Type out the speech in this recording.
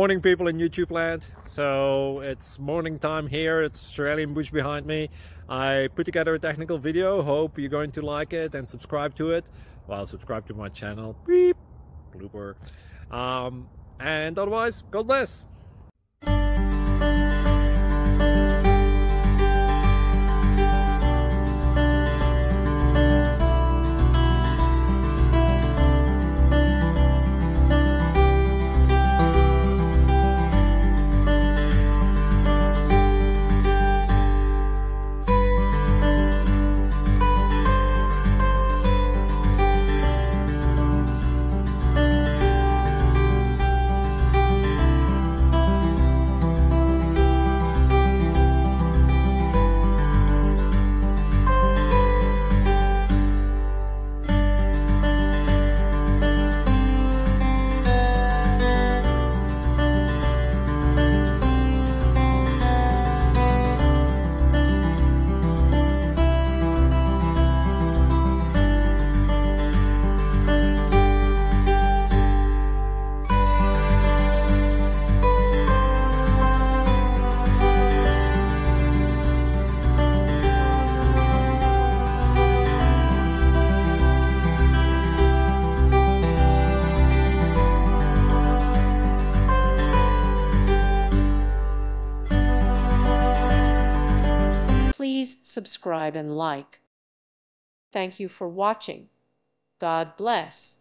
Morning, people in YouTube land. So it's morning time here. It's Australian bush behind me. I put together a technical video. Hope you're going to like it and subscribe to it. Well, subscribe to my channel. Beep. Blooper. And otherwise, God bless. Please subscribe and like. Thank you for watching. God bless.